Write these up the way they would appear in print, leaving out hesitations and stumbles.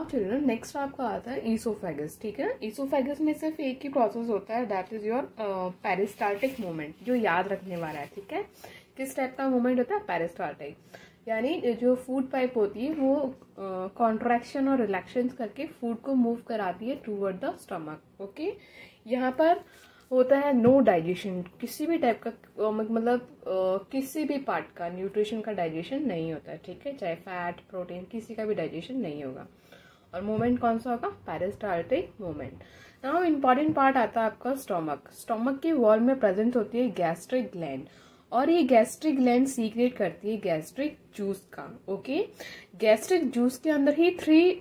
Children next आपका आता है ईसोफेगस। ठीक है, ईसोफेगस में सिर्फ एक ही प्रोसेस होता है, that is your peristaltic movement, जो याद रखने वाला है। ठीक है, किस टाइप का मूवमेंट होता है? पेरिस्टाल्टिक, यानी जो फूड पाइप होती है वो कॉन्ट्रैक्शन और रिलैक्शन करके फूड को मूव कराती है टूवर्ड द स्टमक। ओके, यहाँ पर होता है नो डाइजेशन, किसी भी टाइप का मतलब किसी भी पार्ट का न्यूट्रिशन का डाइजेशन नहीं होता है। ठीक है, चाहे फैट प्रोटीन किसी का भी डाइजेशन नहीं होगा। और मूवमेंट कौन सा होगा? Peristaltic movement. Now important part आता है आपका स्टमक। स्टमक के वॉल में प्रेजेंट होती है गैस्ट्रिक ग्लैंड, और ये गैस्ट्रिक ग्लैंड सीक्रेट करती है गैस्ट्रिक जूस का। ओके, गैस्ट्रिक जूस के अंदर ही 3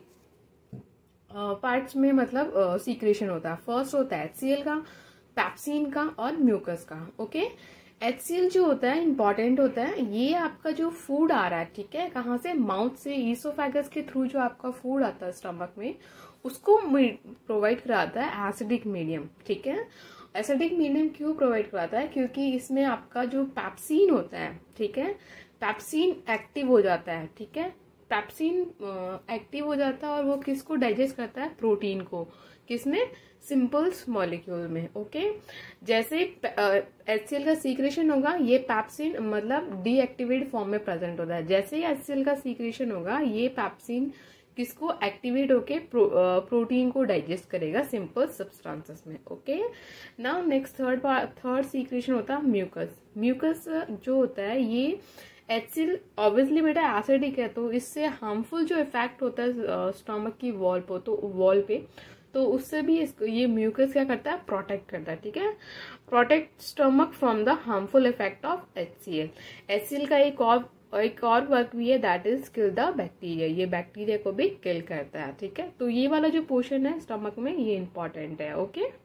पार्ट्स में मतलब सीक्रेशन होता है। फर्स्ट होता है HCl का, पैप्सिन का और म्यूकस का। ओके, HCl जो होता है इंपॉर्टेंट होता है, ये आपका जो फूड आ रहा है, ठीक है, कहाँ से? माउथ से, ईसोफेगस के थ्रू जो आपका फूड आता है स्टमक में, उसको प्रोवाइड कराता है एसिडिक मीडियम। ठीक है, एसिडिक मीडियम क्यों प्रोवाइड कराता है? क्योंकि इसमें आपका जो पैप्सिन होता है, ठीक है, पैप्सिन एक्टिव हो जाता है। ठीक है, पैप्सिन एक्टिव हो जाता है और वो किसको डाइजेस्ट करता है? प्रोटीन को। किसमें? सिंपल्स मॉलिक्यूल में। ओके, जैसे HCl का सीक्रेशन होगा, ये पैप्सिन मतलब डीएक्टिवेट फॉर्म में प्रेजेंट होता है। जैसे ही HCl का सीक्रेशन होगा, ये पैप्सिन किसको एक्टिवेट होके प्रोटीन को डाइजेस्ट करेगा सिंपल सब्सटेंसेस में। Okay, now next third secretion होता है म्यूकस। म्यूकस जो होता है ये HCl ऑब्वियसली बेटा एसिडिक है, तो इससे हार्मफुल जो इफेक्ट होता है स्टमक की वॉल पे, तो उससे भी ये म्यूकस क्या करता है? प्रोटेक्ट करता है। ठीक है, protect stomach from the harmful effect of HCl। HCl का एक और वर्क भी है, that is kill the bacteria, ये बैक्टीरिया को भी किल करता है। ठीक है, तो ये वाला जो पोर्शन है स्टमक में, ये इंपॉर्टेंट है। ओके।